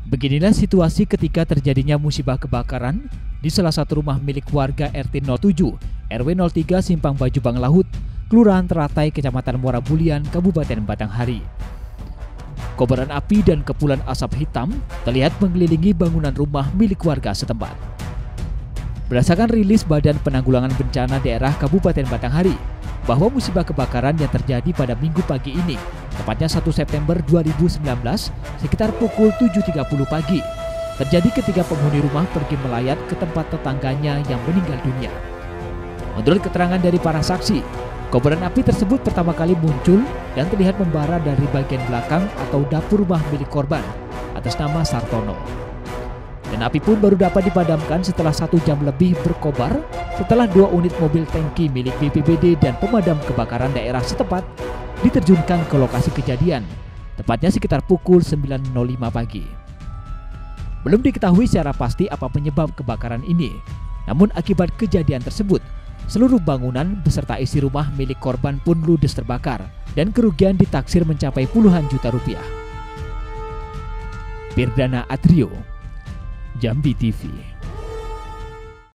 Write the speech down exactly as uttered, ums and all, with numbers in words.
Beginilah situasi ketika terjadinya musibah kebakaran di salah satu rumah milik warga R T nol tujuh R W nol tiga Simpang Baju Banglaut, Kelurahan Teratai, Kecamatan Muara Bulian, Kabupaten Batanghari. Kobaran api dan kepulan asap hitam terlihat mengelilingi bangunan rumah milik warga setempat. Berdasarkan rilis Badan Penanggulangan Bencana Daerah Kabupaten Batanghari, bahwa musibah kebakaran yang terjadi pada Minggu pagi ini, tepatnya satu September dua ribu sembilan belas, sekitar pukul tujuh tiga puluh pagi, terjadi ketika penghuni rumah pergi melayat ke tempat tetangganya yang meninggal dunia. Menurut keterangan dari para saksi, kobaran api tersebut pertama kali muncul dan terlihat membara dari bagian belakang atau dapur rumah milik korban atas nama Sartono. Dan api pun baru dapat dipadamkan setelah satu jam lebih berkobar setelah dua unit mobil tangki milik B P B D dan pemadam kebakaran daerah setempat diterjunkan ke lokasi kejadian, tepatnya sekitar pukul sembilan nol lima pagi. Belum diketahui secara pasti apa penyebab kebakaran ini, namun akibat kejadian tersebut, seluruh bangunan beserta isi rumah milik korban pun ludes terbakar dan kerugian ditaksir mencapai puluhan juta rupiah. Pirdana Adrio, Jambi T V.